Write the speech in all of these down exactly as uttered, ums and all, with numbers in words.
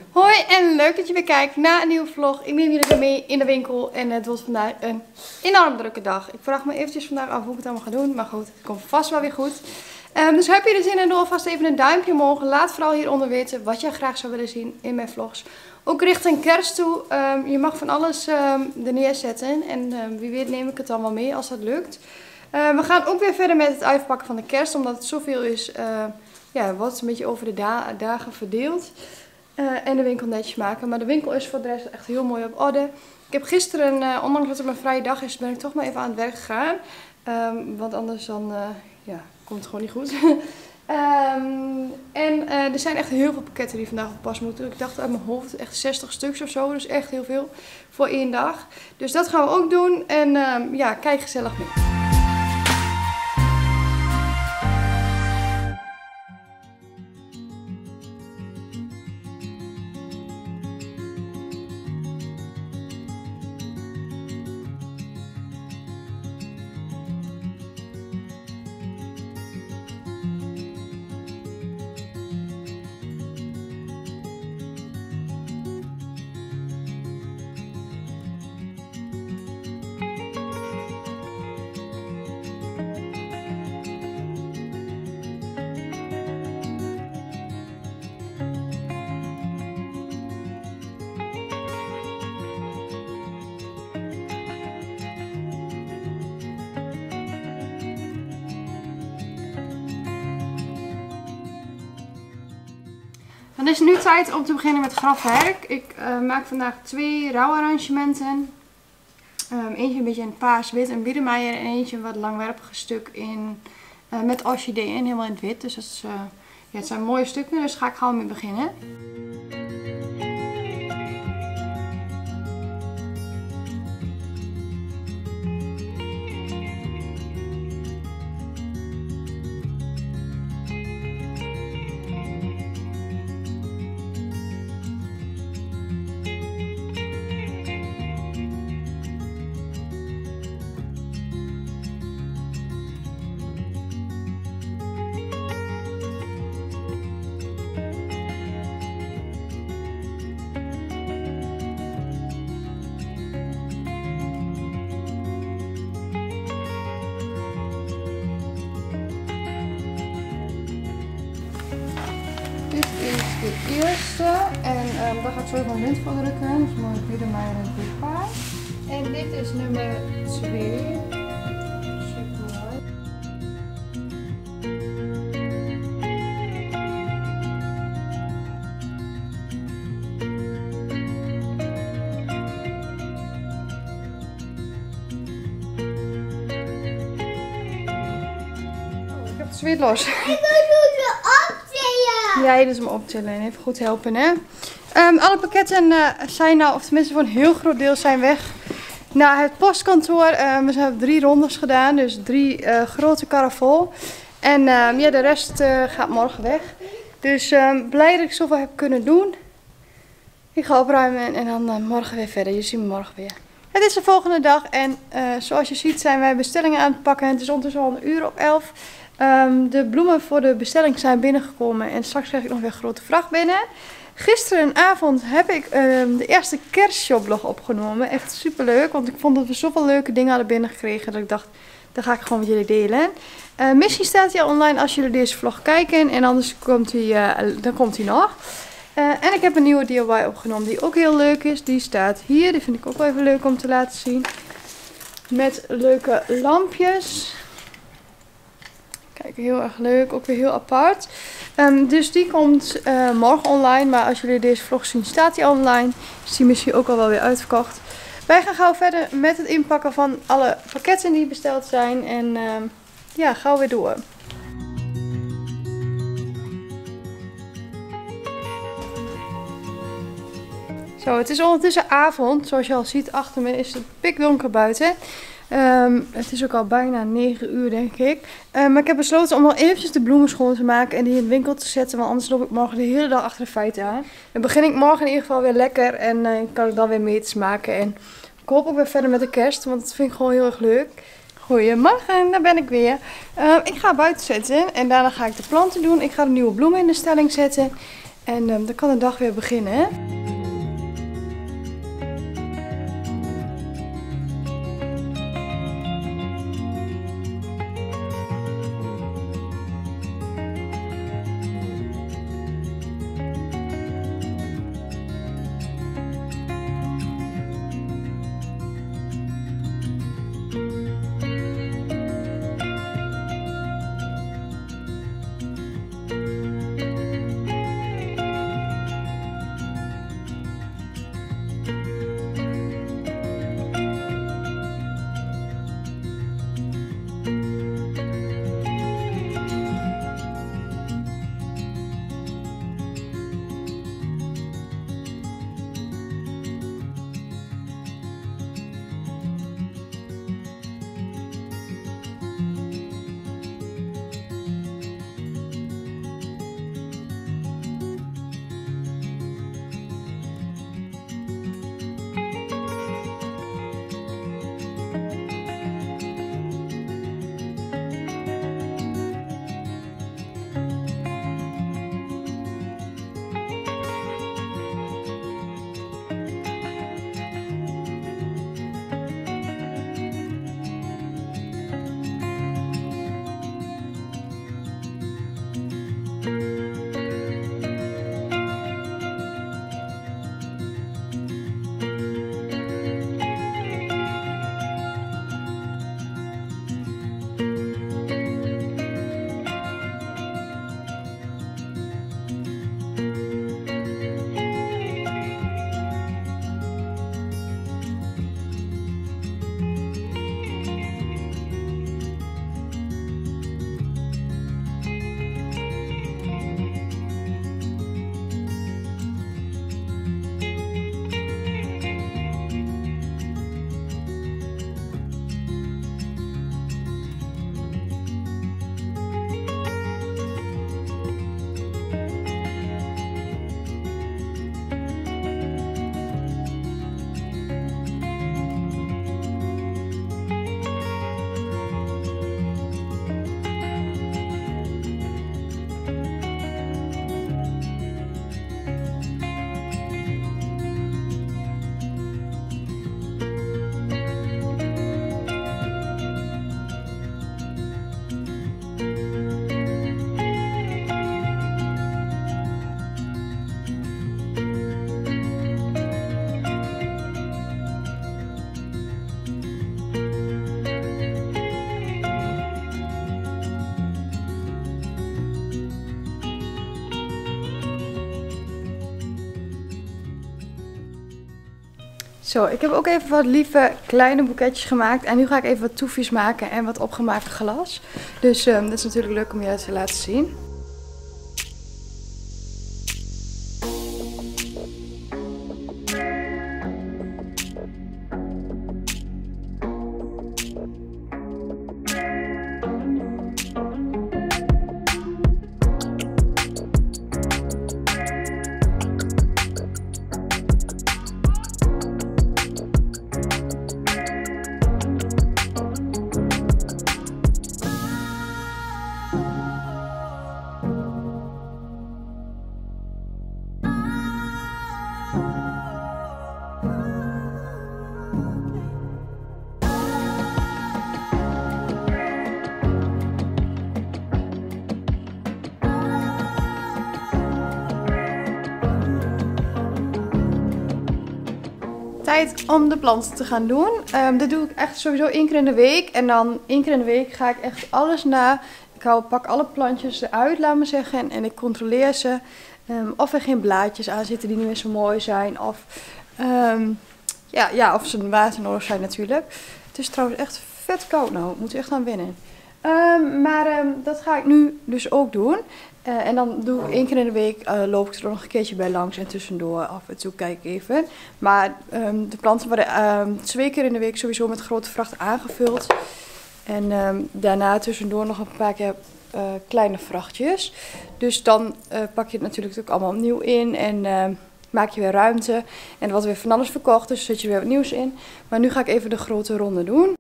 Hoi en leuk dat je weer kijkt naar een nieuwe vlog. Ik neem jullie weer mee in de winkel en het wordt vandaag een enorm drukke dag. Ik vraag me eventjes vandaag af hoe ik het allemaal ga doen, maar goed, het komt vast wel weer goed. Um, dus heb je er zin in, doe alvast even een duimpje omhoog. Laat vooral hieronder weten wat jij graag zou willen zien in mijn vlogs. Ook richting kerst toe, um, je mag van alles um, er neerzetten en um, wie weet neem ik het dan wel mee als dat lukt. Uh, we gaan ook weer verder met het uitpakken van de kerst, omdat het zoveel is, uh, ja, wordt het een beetje over de da dagen verdeeld. Uh, en de winkel netjes maken. Maar de winkel is voor de rest echt heel mooi op orde. Ik heb gisteren, uh, ondanks dat het mijn vrije dag is, ben ik toch maar even aan het werk gegaan. Um, want anders dan, uh, ja, komt het gewoon niet goed. um, en uh, er zijn echt heel veel pakketten die vandaag op pas moeten. Ik dacht uit mijn hoofd echt zestig stuks of zo. Dus echt heel veel voor één dag. Dus dat gaan we ook doen. En um, ja, kijk gezellig mee. Dan is het nu tijd om te beginnen met grafwerk. Ik uh, maak vandaag twee rouwarrangementen. Um, eentje een beetje in paars, wit en biedermeier. En eentje een wat langwerpige stuk in, uh, met orchideeën, helemaal in het wit. Dus dat is, uh, ja, het zijn mooie stukken, dus ga ik gewoon mee beginnen. De eerste en um, daar ga ik zo even een lint voor drukken. Dus mooi biedermeier en dit paard. En dit is nummer twee. Super mooi. Oh, ik heb het zweet los. Ja, dit is hem optillen en even goed helpen, hè. Um, alle pakketten uh, zijn nou, of tenminste voor een heel groot deel zijn weg naar het postkantoor. Um, we hebben drie rondes gedaan, dus drie uh, grote karren vol. En um, ja, de rest uh, gaat morgen weg. Dus um, blij dat ik zoveel heb kunnen doen. Ik ga opruimen en dan uh, morgen weer verder. Je ziet me morgen weer. Het is de volgende dag en uh, zoals je ziet zijn wij bestellingen aan het pakken. Het is ondertussen al een uur op elf. Um, de bloemen voor de bestelling zijn binnengekomen en straks krijg ik nog weer een grote vracht binnen. Gisterenavond heb ik um, de eerste kerstshoplog opgenomen. Echt super leuk, want ik vond dat we zoveel leuke dingen hadden binnengekregen dat ik dacht, dat ga ik gewoon met jullie delen. Uh, misschien staat hij al online als jullie deze vlog kijken en anders komt hij, uh, dan komt hij nog. Uh, en ik heb een nieuwe D I Y opgenomen die ook heel leuk is. Die staat hier, die vind ik ook wel even leuk om te laten zien. Met leuke lampjes. Kijk, heel erg leuk. Ook weer heel apart. Um, dus die komt uh, morgen online. Maar als jullie deze vlog zien, staat die online. Is die misschien ook al wel weer uitverkocht. Wij gaan gauw verder met het inpakken van alle pakketten die besteld zijn. En um, ja, gauw weer door. Zo, het is ondertussen avond. Zoals je al ziet, achter me is het pikdonker buiten. Um, het is ook al bijna negen uur, denk ik. Uh, maar ik heb besloten om nog eventjes de bloemen schoon te maken en die in de winkel te zetten. Want anders loop ik morgen de hele dag achter de feiten aan. Dan begin ik morgen in ieder geval weer lekker en uh, kan ik dan weer meters maken. En ik hoop ook weer verder met de kerst, want dat vind ik gewoon heel erg leuk. Goedemorgen, daar ben ik weer. Uh, ik ga buiten zetten en daarna ga ik de planten doen. Ik ga de nieuwe bloemen in de stelling zetten. En um, dan kan de dag weer beginnen. Zo, ik heb ook even wat lieve kleine boeketjes gemaakt. En nu ga ik even wat toefjes maken en wat opgemaakt glas. Dus um, dat is natuurlijk leuk om je te laten zien. Tijd om de planten te gaan doen. Um, dit doe ik echt sowieso één keer in de week. En dan één keer in de week ga ik echt alles na. Ik hou, pak alle plantjes eruit, laat me zeggen. En, en ik controleer ze. Um, of er geen blaadjes aan zitten die niet meer zo mooi zijn. Of, um, ja, ja, of ze water nodig zijn natuurlijk. Het is trouwens echt vet koud nou. Ik moet er echt aan wennen. Um, maar um, dat ga ik nu dus ook doen. Uh, en dan doe ik één keer in de week, uh, loop ik er nog een keertje bij langs en tussendoor af en toe kijk ik even. Maar um, de planten worden um, twee keer in de week sowieso met grote vracht aangevuld. En um, daarna tussendoor nog een paar keer uh, kleine vrachtjes. Dus dan uh, pak je het natuurlijk ook allemaal opnieuw in en uh, maak je weer ruimte. En er wordt weer van alles verkocht, dus zet je weer wat nieuws in. Maar nu ga ik even de grote ronde doen.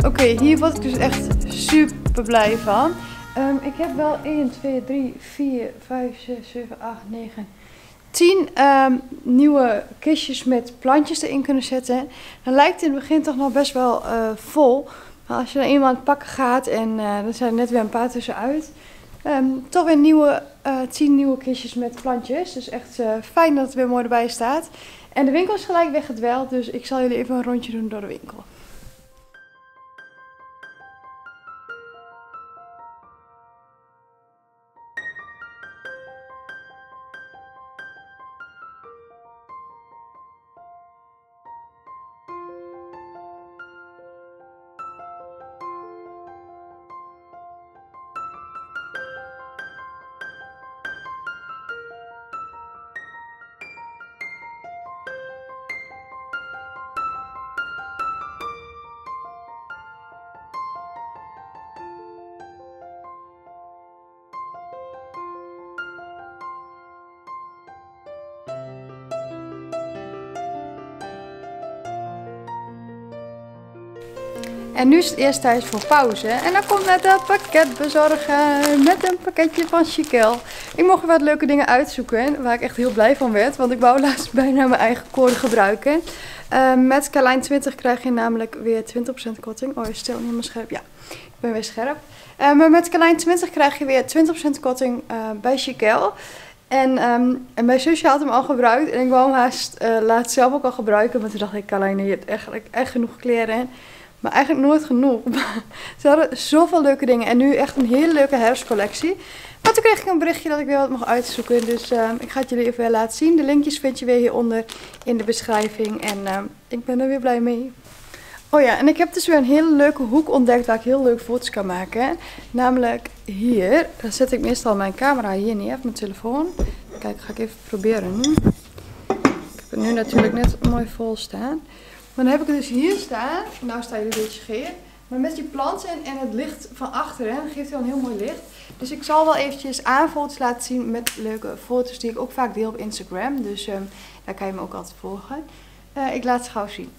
Oké, okay, hier word ik dus echt super blij van. Um, ik heb wel één, twee, drie, vier, vijf, zes, zeven, acht, negen, tien um, nieuwe kistjes met plantjes erin kunnen zetten. Dan lijkt het in het begin toch nog best wel uh, vol. Maar als je dan eenmaal aan het pakken gaat en uh, er zijn er net weer een paar tussenuit. Um, toch weer nieuwe, uh, tien nieuwe kistjes met plantjes. Dus echt uh, fijn dat het weer mooi erbij staat. En de winkel is gelijk weggedweld, dus ik zal jullie even een rondje doen door de winkel. En nu is het eerst tijd voor pauze. En dan komt net de pakketbezorger met een pakketje van Chiquelle. Ik mocht wat leuke dingen uitzoeken, waar ik echt heel blij van werd. Want ik wou laatst bijna mijn eigen code gebruiken. Uh, met Carlijn twintig krijg je namelijk weer twintig procent korting. Oh, je stelt niet helemaal scherp. Ja, ik ben weer scherp. Uh, maar met Carlijn twintig krijg je weer twintig procent korting uh, bij Chiquelle. En, um, en mijn zusje had hem al gebruikt. En ik wou hem haast uh, laatst zelf ook al gebruiken. Maar toen dacht ik, Carlijn, je hebt echt, echt genoeg kleren. Maar eigenlijk nooit genoeg. Ze hadden zoveel leuke dingen. En nu echt een hele leuke herfstcollectie. Maar toen kreeg ik een berichtje dat ik weer wat mag uitzoeken. Dus uh, ik ga het jullie even laten zien. De linkjes vind je weer hieronder in de beschrijving. En uh, ik ben er weer blij mee. Oh ja, en ik heb dus weer een hele leuke hoek ontdekt waar ik heel leuk foto's kan maken. Namelijk hier. Dan zet ik meestal mijn camera hier neer, mijn telefoon. Kijk, ga ik even proberen nu. Ik heb het nu natuurlijk net mooi vol staan. Maar dan heb ik het dus hier staan. Nou sta je een beetje scheer. Maar met die planten en het licht van achteren. Dan geeft hij wel een heel mooi licht. Dus ik zal wel eventjes aanfoto's laten zien met leuke foto's die ik ook vaak deel op Instagram. Dus um, daar kan je me ook altijd volgen. Uh, ik laat ze gauw zien.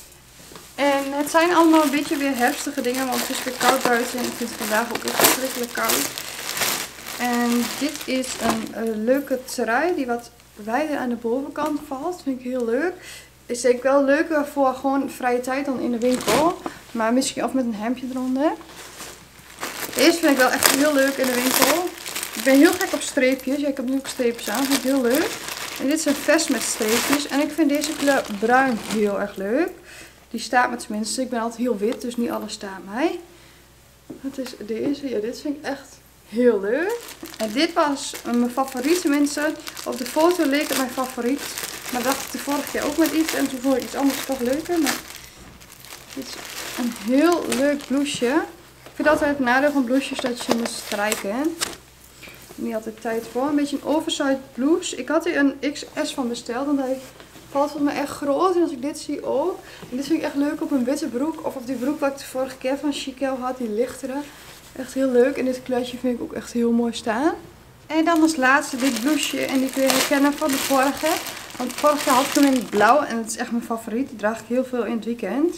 En het zijn allemaal een beetje weer herfstige dingen. Want het is weer koud buiten. En ik vind het vandaag ook echt verschrikkelijk koud. En dit is een uh, leuke trui die wat wijder aan de bovenkant valt. Dat vind ik heel leuk. Is denk ik wel leuker voor gewoon vrije tijd dan in de winkel. Maar misschien of met een hemdje eronder. Deze vind ik wel echt heel leuk in de winkel. Ik ben heel gek op streepjes. Ja, ik heb nu ook streepjes aan. Dat vind ik heel leuk. En dit is een vest met streepjes. En ik vind deze kleur bruin heel erg leuk. Die staat me tenminste. Ik ben altijd heel wit, dus niet alles staat mij. Wat is deze? Ja, dit vind ik echt heel leuk. En dit was mijn favoriet tenminste. Op de foto leek het mijn favoriet. Maar dacht ik de vorige keer ook met iets. En toen vond ik iets anders toch leuker. Maar dit is een heel leuk blouseje. Ik vind altijd het nadeel van blouses dat je moet strijken. Niet altijd tijd voor. Een beetje een oversized blouse. Ik had hier een X S van besteld. En hij valt volgens mij echt groot. En als ik dit zie ook. En dit vind ik echt leuk op een witte broek. Of op die broek wat ik de vorige keer van Chiquelle had. Die lichtere. Echt heel leuk. En dit kleurtje vind ik ook echt heel mooi staan. En dan als laatste dit blouseje. En die kun je herkennen van de vorige. Want de vorige had ik hem in het blauw. En het is echt mijn favoriet. Die draag ik heel veel in het weekend.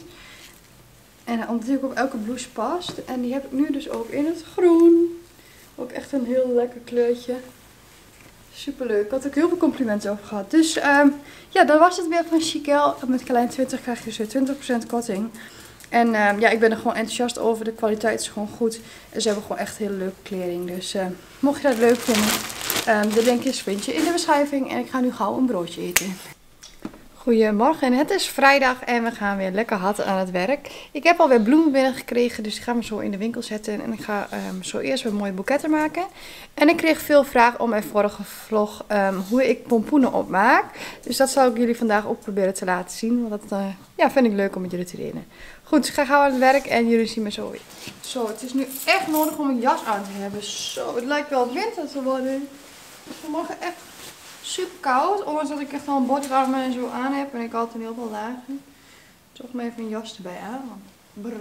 En omdat die ook op elke blouse past. En die heb ik nu dus ook in het groen. Ook echt een heel lekker kleurtje. Super leuk. Ik had ook heel veel complimenten over gehad. Dus um, ja, dat was het weer van Chiquelle. Met Carlijn twintig krijg je dus weer twintig procent korting. En um, ja, ik ben er gewoon enthousiast over. De kwaliteit is gewoon goed. En ze hebben gewoon echt hele leuke kleding. Dus uh, mocht je dat leuk vinden, um, de linkjes vind je in de beschrijving. En ik ga nu gauw een broodje eten. Goedemorgen, het is vrijdag en we gaan weer lekker hard aan het werk. Ik heb alweer bloemen binnengekregen, dus die gaan we zo in de winkel zetten. En ik ga um, zo eerst weer mooie boeketten maken. En ik kreeg veel vraag om mijn vorige vlog um, hoe ik pompoenen opmaak. Dus dat zal ik jullie vandaag ook proberen te laten zien. Want dat uh, ja, vind ik leuk om met jullie te delen. Goed, ik ga gauw aan het werk en jullie zien me zo weer. Zo, het is nu echt nodig om een jas aan te hebben. Zo, het lijkt wel winter te worden. Het is vanmorgen echt super koud, ondanks dat ik echt al een bodywarmer en zo aan heb en ik altijd heel veel lagen. Toch maar even een jas erbij aan, want brrr.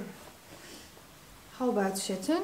Gauw buiten zitten.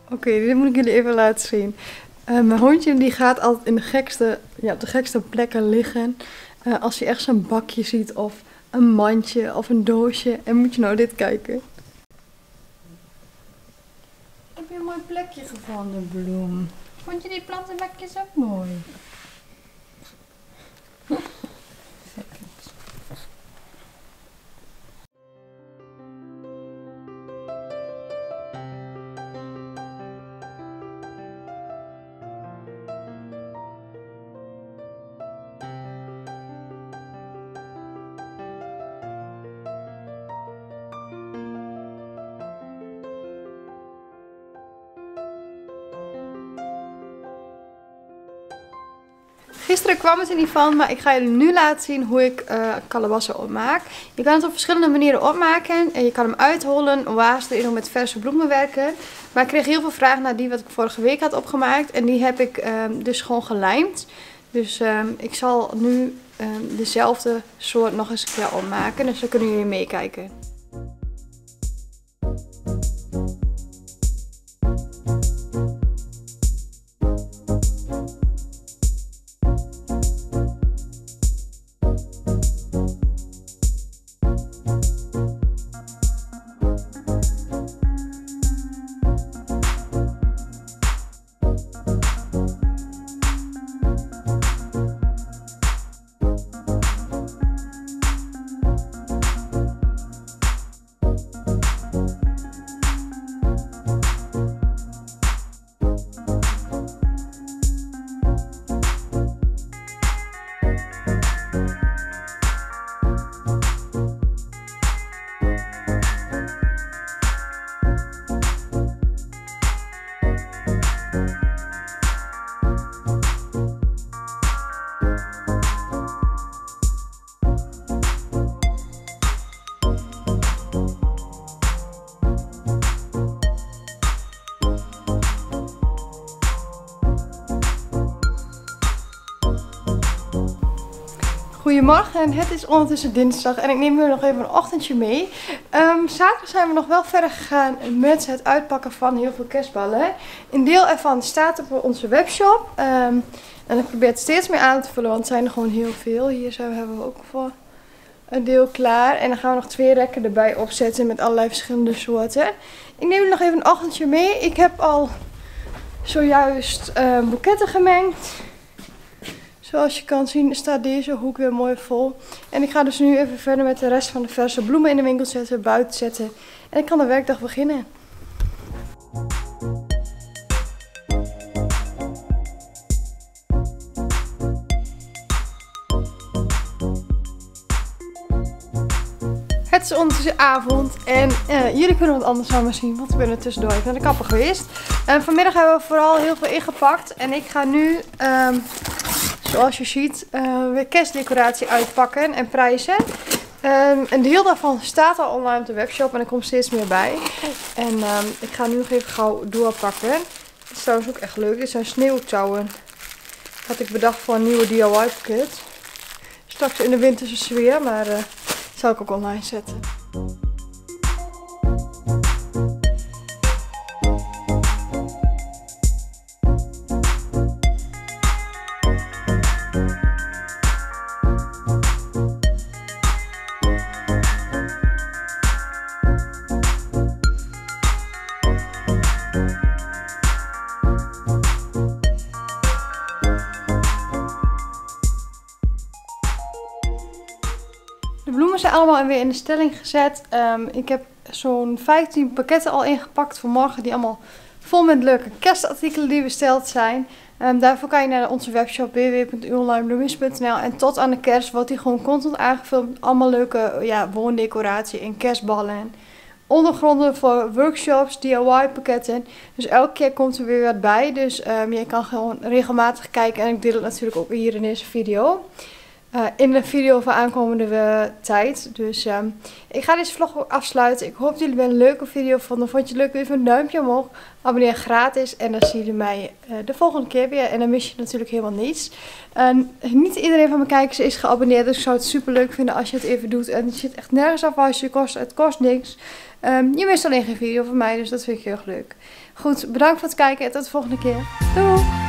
Oké, okay, dit moet ik jullie even laten zien. Uh, mijn hondje die gaat altijd in de gekste, ja, op de gekste plekken liggen. Uh, als hij echt zo'n bakje ziet of een mandje of een doosje. En moet je nou dit kijken. Heb je een mooi plekje gevonden, Bloem? Vond je die plantenbakjes ook mooi? Gisteren kwam het er niet van, maar ik ga jullie nu laten zien hoe ik uh, kalebassen opmaak. Je kan het op verschillende manieren opmaken. En je kan hem uithollen, waas erin, met verse bloemen werken. Maar ik kreeg heel veel vragen naar die wat ik vorige week had opgemaakt. En die heb ik um, dus gewoon gelijmd. Dus um, ik zal nu um, dezelfde soort nog eens een keer opmaken. Dus dan kunnen jullie meekijken. Goedemorgen, het is ondertussen dinsdag en ik neem jullie nog even een ochtendje mee. Um, zaterdag zijn we nog wel verder gegaan met het uitpakken van heel veel kerstballen. Een deel ervan staat op onze webshop. Um, en ik probeer het steeds meer aan te vullen, want het zijn er gewoon heel veel. Hier zo hebben we ook voor een deel klaar. En dan gaan we nog twee rekken erbij opzetten met allerlei verschillende soorten. Ik neem jullie nog even een ochtendje mee. Ik heb al zojuist uh, boeketten gemengd. Zoals je kan zien staat deze hoek weer mooi vol. En ik ga dus nu even verder met de rest van de verse bloemen in de winkel zetten, buiten zetten. En ik kan de werkdag beginnen. Het is ondertussen avond en uh, jullie kunnen wat anders van me zien, want ik ben er tussendoor even naar de kapper geweest. Uh, vanmiddag hebben we vooral heel veel ingepakt en ik ga nu, um, zoals je ziet, uh, weer kerstdecoratie uitpakken en prijzen. Um, een deel daarvan staat al online op de webshop en er komt steeds meer bij. En um, ik ga nu nog even gauw doorpakken. Dit is trouwens ook echt leuk, dit zijn sneeuwtouwen. Had ik bedacht voor een nieuwe D I Y pakket. Straks in de winterse sfeer, maar... Uh, zal ik ook online zetten. De bloemen zijn allemaal weer in de stelling gezet. Um, ik heb zo'n vijftien pakketten al ingepakt voor morgen. Die allemaal vol met leuke kerstartikelen die besteld zijn. Um, daarvoor kan je naar onze webshop w w w punt onlinebloemist punt n l. En tot aan de kerst wordt die gewoon constant aangevuld met allemaal leuke ja, woondecoratie en kerstballen. Ondergronden voor workshops, D I Y pakketten. Dus elke keer komt er weer wat bij. Dus um, je kan gewoon regelmatig kijken. En ik deel het natuurlijk ook hier in deze video. Uh, in de video van aankomende uh, tijd. Dus um, ik ga deze vlog ook afsluiten. Ik hoop dat jullie weer een leuke video vonden. Vond je het leuk? Doe even een duimpje omhoog. Abonneer gratis. En dan zien jullie mij uh, de volgende keer weer. En dan mis je natuurlijk helemaal niets. Uh, niet iedereen van mijn kijkers is geabonneerd. Dus ik zou het super leuk vinden als je het even doet. En het zit echt nergens af als je kost. Het kost niks. Um, je mist alleen geen video van mij. Dus dat vind ik heel erg leuk. Goed, bedankt voor het kijken. En tot de volgende keer. Doei!